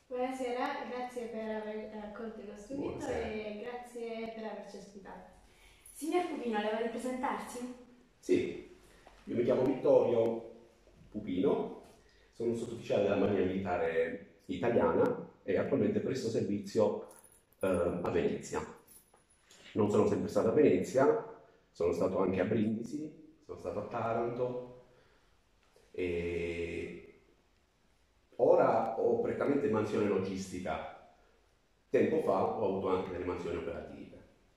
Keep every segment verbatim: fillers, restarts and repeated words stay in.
Buonasera, grazie per aver accolto il nostro invito Buonasera. e grazie per averci ospitato. Signor Pupino, le vuole presentarsi? Sì, io mi chiamo Vittorio Pupino, sono un sottufficiale della Marina Militare Italiana e attualmente presto servizio eh, a Venezia. Non sono sempre stato a Venezia, sono stato anche a Brindisi, sono stato a Taranto e ora ho prettamente mansione logistica. Tempo fa ho avuto anche delle mansioni operative.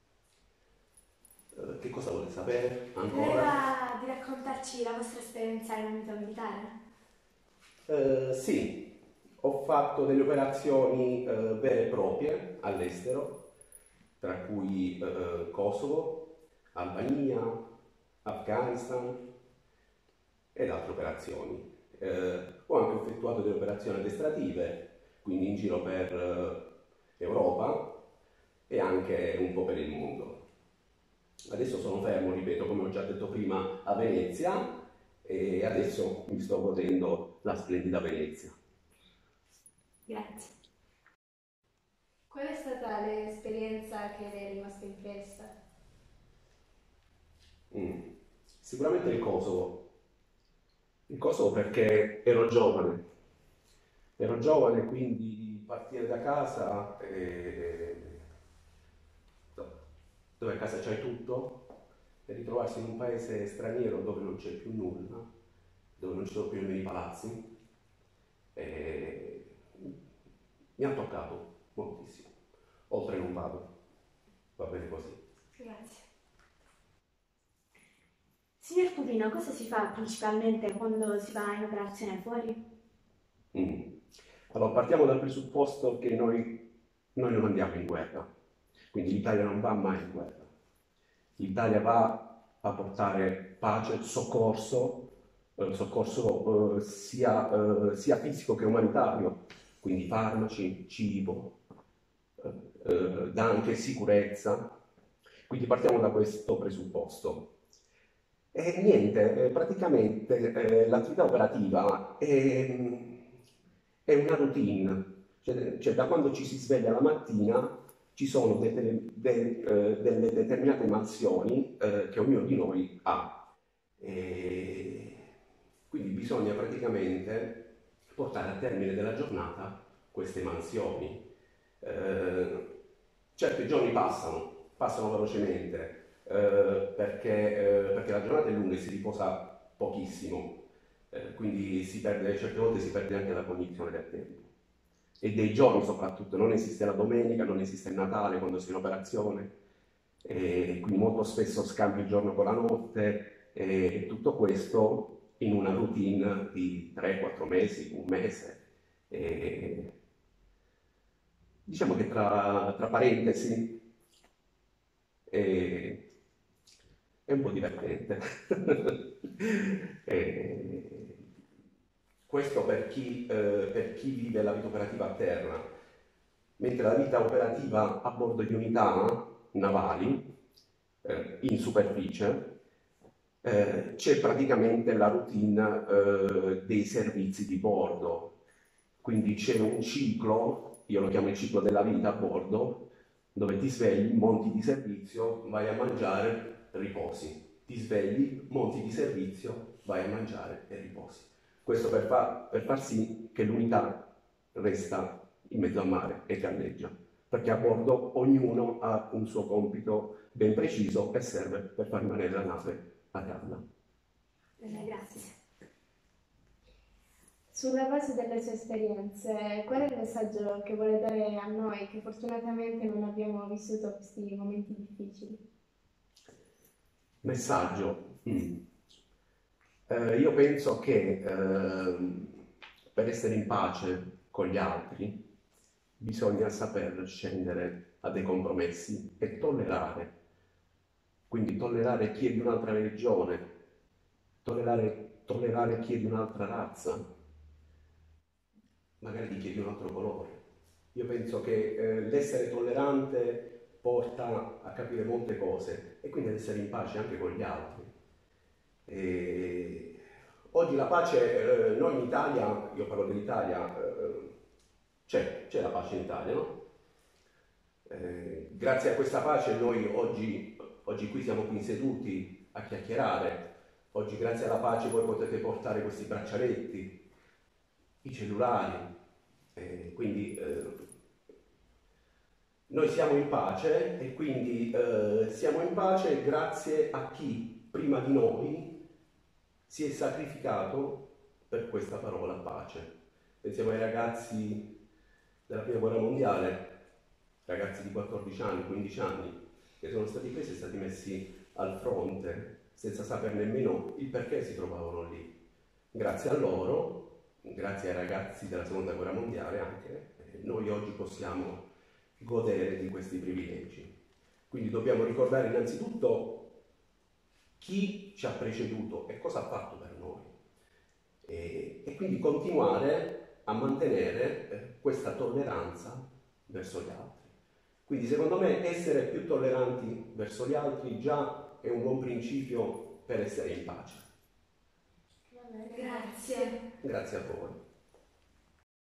Eh, che cosa volete sapere ancora? Voleva di raccontarci la vostra esperienza in ambito militare? Eh, sì, ho fatto delle operazioni eh, vere e proprie all'estero, tra cui eh, Kosovo, Albania, Afghanistan ed altre operazioni. Eh, ho anche effettuato delle operazioni addestrative, quindi in giro per eh, Europa e anche un po' per il mondo. Adesso sono fermo, ripeto, come ho già detto prima, a Venezia e adesso mi sto godendo la splendida Venezia. Grazie. Qual è stata l'esperienza che le è rimasta impressa? Mm. Sicuramente il Kosovo. Il Kosovo perché ero giovane, ero giovane, quindi partire da casa, eh, dove a casa c'hai tutto, e ritrovarsi in un paese straniero dove non c'è più nulla, dove non ci sono più nemmeno i palazzi, eh, mi ha toccato moltissimo. Oltre non vado, va bene così. Grazie. Signor Pupino, cosa si fa principalmente quando si va in operazione fuori? Mm. Allora, partiamo dal presupposto che noi, noi non andiamo in guerra, quindi l'Italia non va mai in guerra. L'Italia va a portare pace, soccorso, eh, soccorso eh, sia, eh, sia fisico che umanitario, quindi farmaci, cibo, eh, eh, dà anche sicurezza. Quindi partiamo da questo presupposto. E niente, eh, praticamente eh, l'attività operativa è, è una routine, cioè, cioè da quando ci si sveglia la mattina ci sono delle, de- eh, delle determinate mansioni eh, che ognuno di noi ha. E quindi bisogna praticamente portare a termine della giornata queste mansioni. Eh, certo i giorni passano, passano velocemente, eh, perché, eh, perché la giornata è lunga e si riposa pochissimo, eh, quindi si perde, certe volte si perde anche la cognizione del tempo e dei giorni soprattutto, non esiste la domenica, non esiste il Natale quando si è in operazione, e quindi molto spesso scambi il giorno con la notte e tutto questo in una routine di tre quattro mesi, un mese. E diciamo che tra, tra parentesi è, è un po' divertente. E questo per chi, eh, per chi vive la vita operativa a terra, mentre la vita operativa a bordo di unità navali, eh, in superficie, eh, c'è praticamente la routine eh, dei servizi di bordo. Quindi c'è un ciclo, io lo chiamo il ciclo della vita a bordo, dove ti svegli, monti di servizio, vai a mangiare, riposi. Ti svegli, monti di servizio, vai a mangiare e riposi. Questo per, fa- per far sì che l'unità resta in mezzo al mare e galleggia, perché a bordo ognuno ha un suo compito ben preciso e serve per far rimanere la nave a galla. Bene, grazie. Sulla base delle sue esperienze, qual è il messaggio che vuole dare a noi che fortunatamente non abbiamo vissuto questi momenti difficili? Messaggio. Mm. Eh, io penso che ehm, per essere in pace con gli altri bisogna saper scendere a dei compromessi e tollerare. Quindi tollerare chi è di un'altra religione, tollerare, tollerare chi è di un'altra razza, magari di chi è di un altro colore. Io penso che eh, l'essere tollerante porta a capire molte cose e quindi ad essere in pace anche con gli altri. E oggi la pace, eh, noi in Italia, io parlo dell'Italia, eh, c'è, c'è la pace in Italia, no? Eh, grazie a questa pace noi oggi, oggi qui siamo qui seduti a chiacchierare. Oggi grazie alla pace voi potete portare questi braccialetti, i cellulari, eh, quindi eh, noi siamo in pace e quindi eh, siamo in pace grazie a chi prima di noi si è sacrificato per questa parola pace. Pensiamo ai ragazzi della prima guerra mondiale, ragazzi di quattordici anni, quindici anni, che sono stati presi e stati messi al fronte senza sapere nemmeno il perché si trovavano lì. Grazie a loro, grazie ai ragazzi della seconda guerra mondiale anche, noi oggi possiamo godere di questi privilegi. Quindi dobbiamo ricordare innanzitutto chi ci ha preceduto e cosa ha fatto per noi. E, e quindi continuare a mantenere eh, questa tolleranza verso gli altri. Quindi secondo me essere più tolleranti verso gli altri già è un buon principio per essere in pace. Grazie. Grazie a voi.